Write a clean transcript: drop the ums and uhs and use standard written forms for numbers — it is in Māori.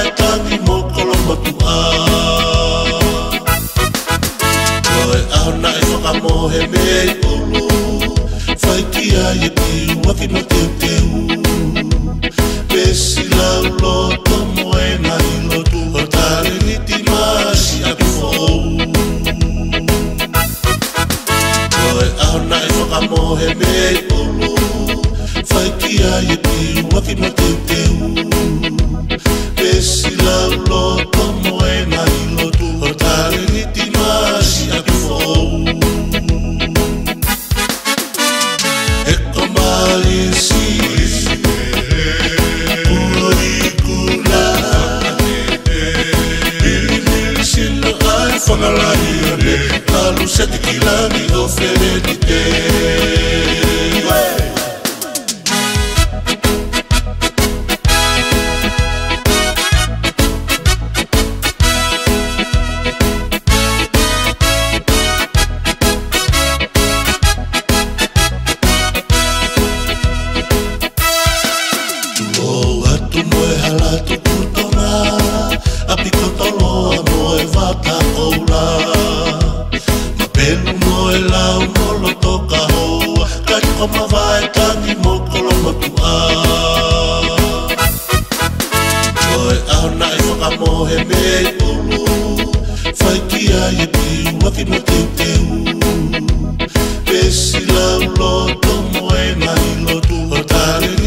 tangi mo koloma tua Koe au na e whakamohe mei ulu Whaikia e piu waki no teu teu Pesi lau loto moe na ilotu O tare niti masi aku fou Koe au na e whakamohe mei ulu Whaikia e piu waki no teu teu Pesi lau loto moe na ilotu O tare niti masi aku fou Eko malisi Uri kula Bili sino ai whangalai ane Kalu seti kilani o whenedite Koma vai tangi mo koloma tua Koe au na e whakamohe mei ulu Whaikia e piu waki no teu teu Pesi lau loto moe na ilotu O tare